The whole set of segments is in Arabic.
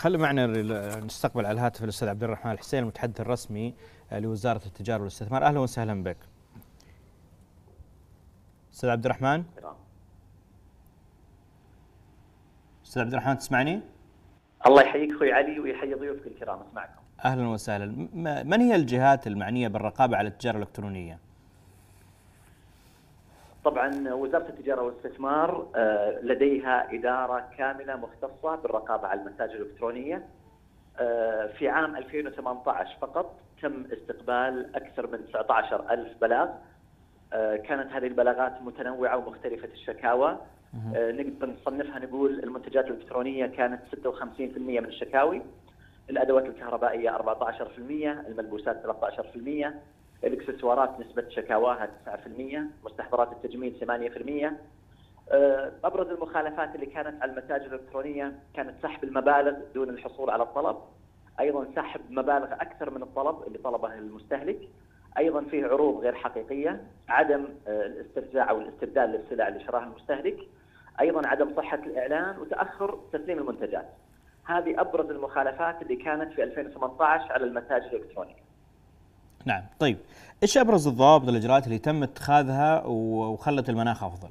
خلي معنا نستقبل على الهاتف الاستاذ عبد الرحمن الحسين المتحدث الرسمي لوزارة التجارة والاستثمار. اهلا وسهلا بك. استاذ عبد الرحمن. استاذ عبد الرحمن تسمعني؟ الله يحييك اخوي علي ويحيي ضيوفك الكرام، اسمعكم. اهلا وسهلا. من هي الجهات المعنية بالرقابة على التجارة الإلكترونية؟ طبعا وزارة التجارة والاستثمار لديها إدارة كاملة مختصة بالرقابة على المتاجر الإلكترونية. في عام 2018 فقط تم استقبال أكثر من 19,000 بلاغ. كانت هذه البلاغات متنوعة ومختلفة الشكاوى. نقدر نصنفها نقول المنتجات الإلكترونية كانت 56% من الشكاوي، الأدوات الكهربائية 14%، الملبوسات 13%، الاكسسوارات نسبة شكاواها 9%، مستحضرات التجميل 8%. أبرز المخالفات اللي كانت على المتاجر الإلكترونية كانت سحب المبالغ دون الحصول على الطلب، أيضا سحب مبالغ أكثر من الطلب اللي طلبه المستهلك، أيضا فيه عروض غير حقيقية، عدم الاسترجاع أو الاستبدال للسلع اللي شراها المستهلك، أيضا عدم صحة الإعلان وتأخر تسليم المنتجات. هذه أبرز المخالفات اللي كانت في 2018 على المتاجر الإلكترونية. نعم، طيب ايش ابرز الضوابط والاجراءات اللي تم اتخاذها وخلت المناخ افضل؟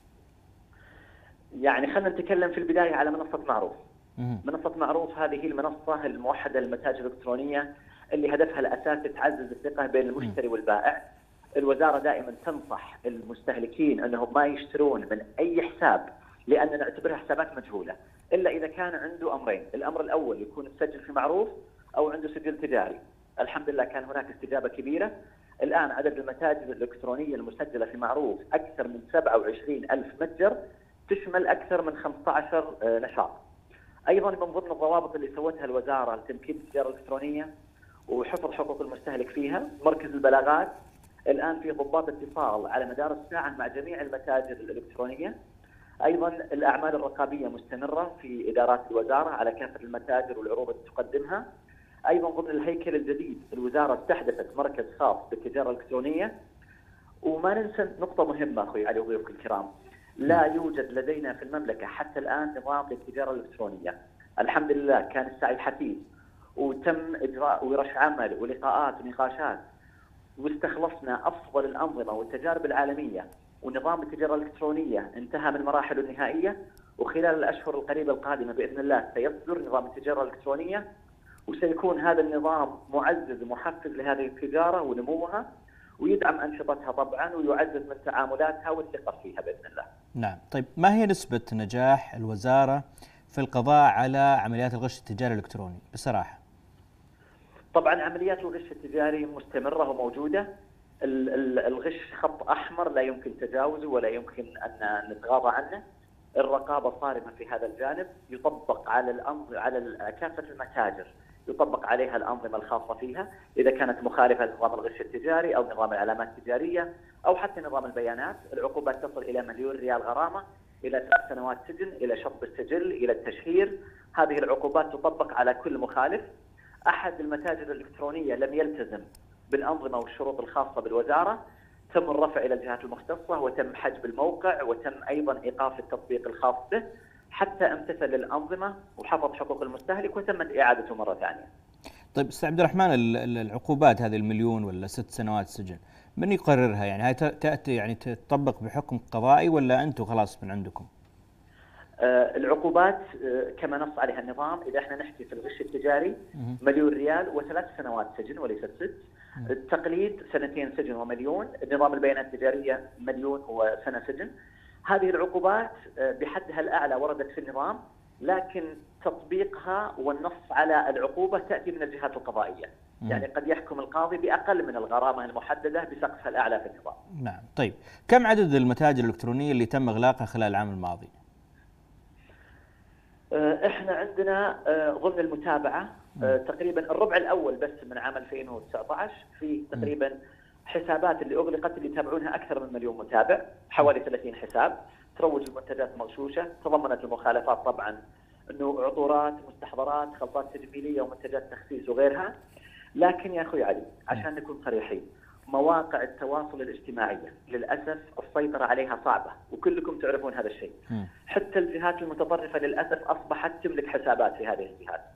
يعني خلينا نتكلم في البدايه على منصه معروف. منصه معروف هذه هي المنصه الموحده للمتاجر الالكترونيه اللي هدفها الاساسي تعزز الثقه بين المشتري والبائع. الوزاره دائما تنصح المستهلكين انهم ما يشترون من اي حساب لان نعتبرها حسابات مجهوله الا اذا كان عنده امرين، الامر الاول يكون مسجل في معروف او عنده سجل تجاري. الحمد لله كان هناك استجابة كبيرة. الآن عدد المتاجر الإلكترونية المسجلة في معروف أكثر من 27,000 متجر، تشمل أكثر من 15 نشاط. أيضا من ضمن الضوابط اللي سوتها الوزارة لتمكين التجارة الإلكترونية وحفظ حقوق المستهلك فيها مركز البلاغات. الآن في ضباط اتصال على مدار الساعة مع جميع المتاجر الإلكترونية. أيضا الأعمال الرقابية مستمرة في إدارات الوزارة على كافة المتاجر والعروض اللي تقدمها. أيضا ضمن الهيكل الجديد الوزارة استحدثت مركز خاص بالتجارة الإلكترونية. وما ننسى نقطة مهمة أخوي علي وضيوفك الكرام، لا يوجد لدينا في المملكة حتى الآن نظام للتجارة الإلكترونية. الحمد لله كان السعي حثيث وتم إجراء ورش عمل ولقاءات ونقاشات واستخلصنا أفضل الأنظمة والتجارب العالمية، ونظام التجارة الإلكترونية انتهى من مراحله النهائية، وخلال الأشهر القريبة القادمة بإذن الله سيصدر نظام التجارة الإلكترونية، وسيكون هذا النظام معزز ومحفز لهذه التجارة ونموها ويدعم أنشطتها طبعا ويعزز من تعاملاتها والثقة فيها بإذن الله. نعم، طيب ما هي نسبة نجاح الوزارة في القضاء على عمليات الغش التجاري الإلكتروني بصراحة؟ طبعا عمليات الغش التجاري مستمرة وموجودة. الغش خط أحمر لا يمكن تجاوزه ولا يمكن أن نتغاضى عنه. الرقابة صارمة في هذا الجانب، يطبق على كافة المتاجر يطبق عليها الأنظمة الخاصة فيها، إذا كانت مخالفة لنظام الغش التجاري أو نظام العلامات التجارية أو حتى نظام البيانات. العقوبات تصل إلى 1,000,000 ريال غرامة، إلى 3 سنوات سجن، إلى شطب السجل، إلى التشهير. هذه العقوبات تطبق على كل مخالف. أحد المتاجر الإلكترونية لم يلتزم بالأنظمة والشروط الخاصة بالوزارة، تم الرفع إلى الجهات المختصة وتم حجب الموقع وتم أيضا إيقاف التطبيق الخاص به حتى امتثل الأنظمة وحفظ حقوق المستهلك وتمت إعادته مرة ثانية. طيب أستاذ عبد الرحمن، العقوبات هذه 1,000,000 ولا 6 سنوات سجن من يقررها؟ يعني هي تأتي يعني تطبق بحكم قضائي ولا أنتم خلاص من عندكم؟ العقوبات كما نص عليها النظام، إذا احنا نحكي في الغش التجاري 1,000,000 ريال و3 سنوات سجن وليست 6. التقليد 2 سجن و1,000,000. نظام البيانات التجارية 1,000,000 وسنة سجن. هذه العقوبات بحدها الأعلى وردت في النظام، لكن تطبيقها والنص على العقوبة تأتي من الجهات القضائية. يعني قد يحكم القاضي بأقل من الغرامة المحددة بسقفها الأعلى في النظام. نعم، طيب كم عدد المتاجر الإلكترونية اللي تم إغلاقها خلال العام الماضي؟ احنا عندنا ضمن المتابعة تقريبا الربع الأول بس من عام 2019 في تقريبا حسابات اللي أغلقت اللي يتابعونها أكثر من 1,000,000 متابع، حوالي 30 حساب تروج المنتجات مغشوشة. تضمنت المخالفات طبعا أنه عطورات، مستحضرات، خلطات تجميلية ومنتجات تخسيس وغيرها. لكن يا أخوي علي عشان نكون صريحين، مواقع التواصل الاجتماعي للأسف السيطرة عليها صعبة وكلكم تعرفون هذا الشيء. حتى الجهات المتطرفة للأسف أصبحت تملك حسابات في هذه الجهات.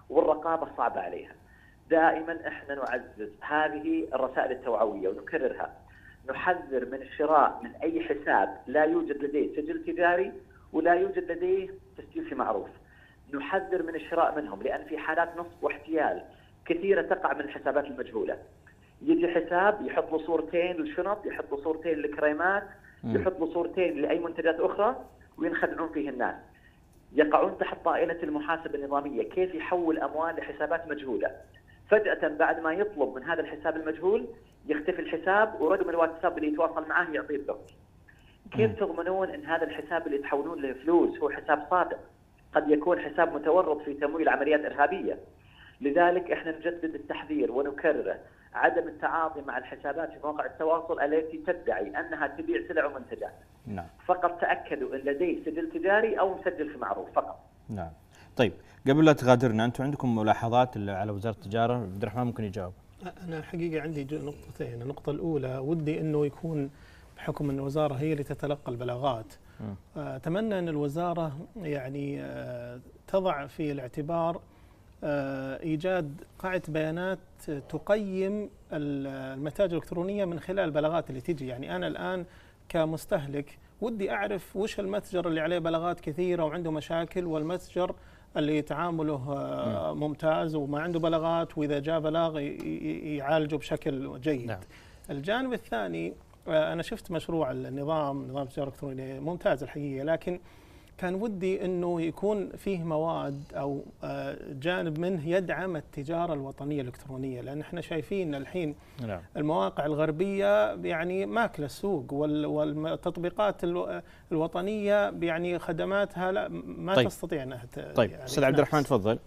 والرقابة صعبة عليها. دائما احنا نعزز هذه الرسائل التوعوية ونكررها. نحذر من الشراء من أي حساب لا يوجد لديه سجل تجاري ولا يوجد لديه تسجيل في معروف. نحذر من الشراء منهم، لأن في حالات نصب واحتيال كثيرة تقع من الحسابات المجهولة. يجي حساب يحط له صورتين للشنط، يحط له صورتين للكريمات، يحط له صورتين لأي منتجات أخرى، وينخدعون فيه الناس. يقعون تحت طائلة المحاسبة النظامية، كيف يحول أموال لحسابات مجهولة. فجأة بعد ما يطلب من هذا الحساب المجهول يختفي الحساب، ورقم الواتساب اللي يتواصل معه يعطيه البنك. كيف تضمنون ان هذا الحساب اللي تحولون له فلوس هو حساب صادق؟ قد يكون حساب متورط في تمويل عمليات ارهابيه. لذلك احنا نجدد التحذير ونكرره، عدم التعاطي مع الحسابات في مواقع التواصل التي تدعي انها تبيع سلع ومنتجات. نعم. فقط تاكدوا ان لديه سجل تجاري او مسجل في معروف فقط. نعم. طيب قبل لا تغادرنا، انتم عندكم ملاحظات على وزاره التجاره؟ عبد الرحمن ممكن يجاوب. انا حقيقه عندي نقطتين. النقطه الاولى ودي انه يكون بحكم ان الوزاره هي اللي تتلقى البلاغات، اتمنى ان الوزاره يعني تضع في الاعتبار ايجاد قاعده بيانات تقيم المتاجر الالكترونيه من خلال البلاغات اللي تجي. يعني انا الان كمستهلك ودي اعرف وش المتجر اللي عليه بلاغات كثيره وعنده مشاكل، والمتجر اللي تعامله ممتاز وما عنده بلاغات، واذا جاء بلاغ يعالجه بشكل جيد. نعم. الجانب الثاني، انا شفت مشروع نظام التجاره الالكترونيه ممتاز الحقيقه، لكن كان ودي انه يكون فيه مواد او جانب منه يدعم التجاره الوطنيه الالكترونيه، لان احنا شايفين الحين نعم. المواقع الغربيه يعني ماكله السوق، والتطبيقات الوطنيه يعني خدماتها لا ما طيب. تستطيع انها طيب استاذ عبد الرحمن تفضل.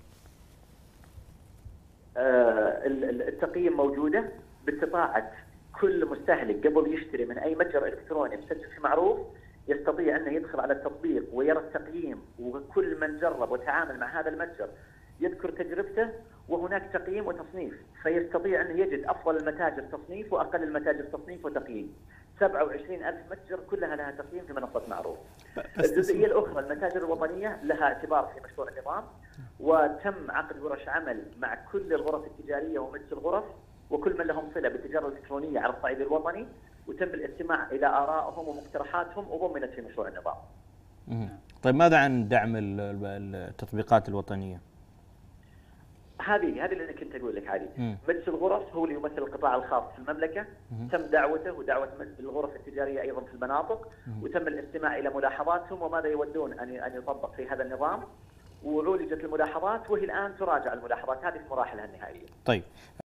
التقييم موجوده باستطاعه كل مستهلك قبل يشتري من اي متجر الكتروني مسجل في معروف يستطيع أنه يدخل على التطبيق ويرى التقييم، وكل من جرب وتعامل مع هذا المتجر يذكر تجربته، وهناك تقييم وتصنيف، فيستطيع أنه يجد أفضل المتاجر تصنيف وأقل المتاجر تصنيف وتقييم. 27,000 متجر كلها لها تقييم في منصة معروف. الجزئية الأخرى، المتاجر الوطنية لها اعتبار في مشروع النظام، وتم عقد ورش عمل مع كل الغرف التجارية ومجلس الغرف وكل من لهم صلة بالتجارة الإلكترونية على الصعيد الوطني، وتم الاستماع إلى آرائهم ومقترحاتهم وضمنت في مشروع النظام. طيب ماذا عن دعم التطبيقات الوطنية؟ هذه اللي أنا كنت أقول لك. هذه مجلس الغرف هو اللي يمثل القطاع الخاص في المملكة، تم دعوته ودعوة الغرف التجارية أيضا في المناطق، وتم الاستماع إلى ملاحظاتهم وماذا يودون أن يطبق في هذا النظام، وعولجت الملاحظات، وهي الآن تراجع الملاحظات هذه في مراحلها النهائية. طيب